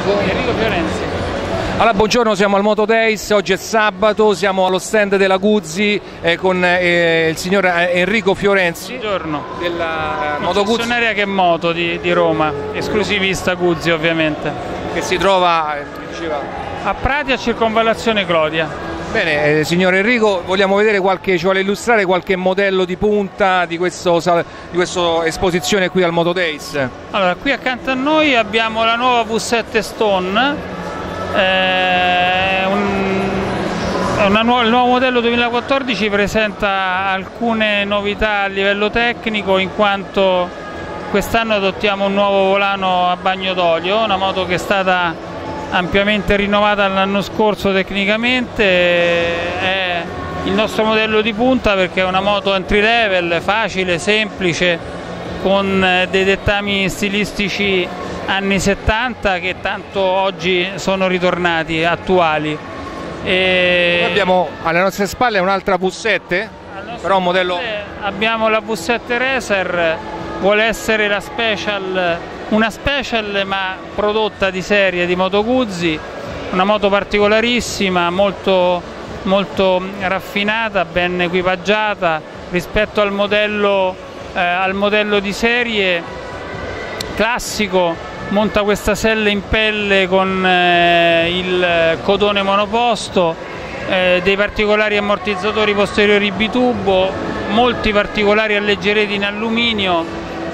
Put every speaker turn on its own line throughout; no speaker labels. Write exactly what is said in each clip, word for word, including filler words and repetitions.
Enrico?
Enrico Fiorenzi.
Allora, buongiorno, siamo al Moto Days, oggi è sabato, siamo allo stand della Guzzi eh, con eh, il signor Enrico Fiorenzi.
Buongiorno.
Della eh, Moto Guzzi.
Concessionaria Che Moto di, di Roma, esclusivista Guzzi ovviamente.
Che si trova, eh, diceva...
a Prati, a Circonvallazione Clodia.
Bene, eh, signor Enrico, vogliamo vedere qualche, ci vuole illustrare qualche modello di punta di questa di questo esposizione qui al Moto Days?
Allora, qui accanto a noi abbiamo la nuova V sette Stone. Eh, un, una nu il nuovo modello duemilaquattordici presenta alcune novità a livello tecnico, in quanto quest'anno adottiamo un nuovo volano a bagno d'olio, una moto che è stata ampiamente rinnovata l'anno scorso tecnicamente. È il nostro modello di punta perché è una moto entry level, facile, semplice, con dei dettami stilistici anni settanta che tanto oggi sono ritornati, attuali. E...
abbiamo alle nostre spalle un'altra V sette, però un modello...
abbiamo la V sette Racer, vuole essere la special, una special ma prodotta di serie di Moto Guzzi, una moto particolarissima, molto, molto raffinata, ben equipaggiata rispetto al modello, eh, al modello di serie classico. Monta questa selle in pelle con eh, il codone monoposto, eh, dei particolari ammortizzatori posteriori bitubo, molti particolari alleggeriti in alluminio,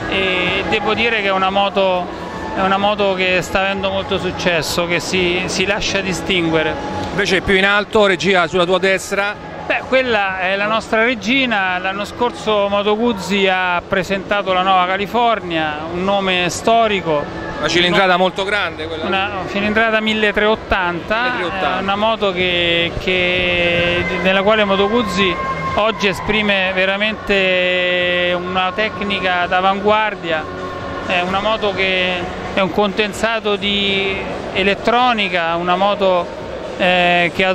e devo dire che è una moto, è una moto che sta avendo molto successo, che si, si lascia distinguere.
Invece più in alto, regia sulla tua destra.
Beh, quella è la nostra regina. L'anno scorso Moto Guzzi ha presentato la nuova California, un nome storico.
Una cilindrata molto grande quella.
Una cilindrata milletrecentottanta, una moto che, che, nella quale Moto Guzzi oggi esprime veramente una tecnica d'avanguardia. È una moto che è un condensato di elettronica, una moto eh, che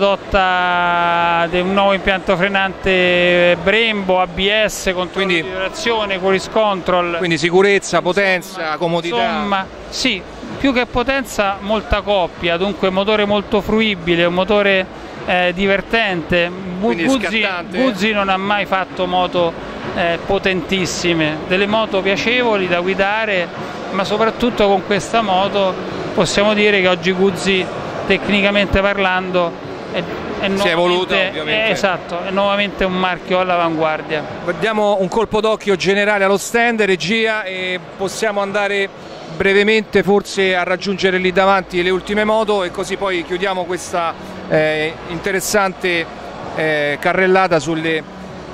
adotta un nuovo impianto frenante Brembo, A B S, controllo di trazione, cruise control.
Quindi sicurezza, potenza, insomma, comodità.
Insomma, sì, più che potenza, molta coppia, dunque motore molto fruibile, un motore eh, divertente. Guzzi, Guzzi non ha mai fatto moto eh, potentissime, delle moto piacevoli da guidare, ma soprattutto con questa moto possiamo dire che oggi Guzzi, tecnicamente parlando, è, è
si è evoluta, ovviamente.
È, esatto, è nuovamente un marchio all'avanguardia.
Diamo un colpo d'occhio generale allo stand, regia, e possiamo andare brevemente forse a raggiungere lì davanti le ultime moto, e così poi chiudiamo questa eh, interessante eh, carrellata sulle,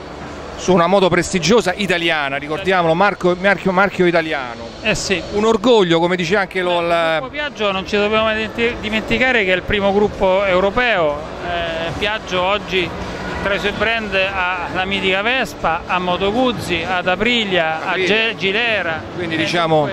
su una moto prestigiosa italiana, ricordiamolo, marchio, marchio, marchio italiano.
Eh sì.
Un orgoglio, come dice anche lo...
Il gruppo Piaggio non ci dobbiamo dimenticare che è il primo gruppo europeo. eh, Piaggio oggi tra i suoi brand ha la mitica Vespa, ha Moto Guzzi, ad Aprilia, a Gilera.
Quindi diciamo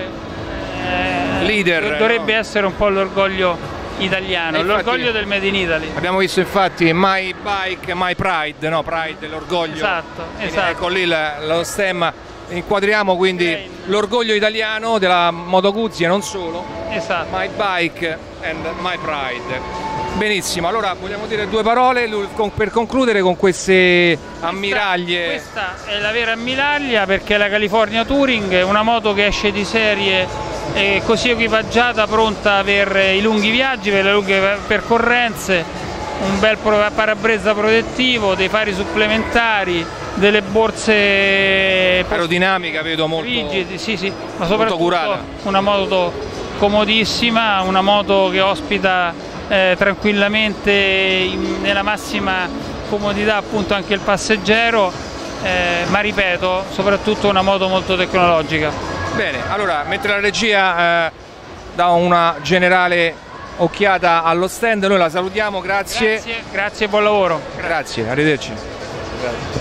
eh,
leader.
Dovrebbe no? essere un po' l'orgoglio italiano, l'orgoglio del Made in Italy.
Abbiamo visto infatti My Bike, My Pride, no? Pride, l'orgoglio.
Esatto, esatto.
Ecco lì lo stemma, inquadriamo quindi okay. l'orgoglio italiano della Moto Guzzi e non solo.
Esatto.
My Bike and My Pride. Benissimo, allora vogliamo dire due parole per concludere con queste ammiraglie.
Questa, questa è la vera ammiraglia, perché è la California Touring, una moto che esce di serie eh, così equipaggiata, pronta per i lunghi viaggi, per le lunghe percorrenze, un bel parabrezza protettivo, dei fari supplementari, delle borse
aerodinamica, vedo molto
rigidi, sì, sì, ma soprattutto
curata.
Una moto comodissima, una moto che ospita eh, tranquillamente in, nella massima comodità appunto anche il passeggero, eh, ma ripeto, soprattutto una moto molto tecnologica.
Bene, allora mentre la regia eh, dà una generale occhiata allo stand, noi la salutiamo, grazie.
Grazie, grazie e buon lavoro.
Grazie, arrivederci. Grazie.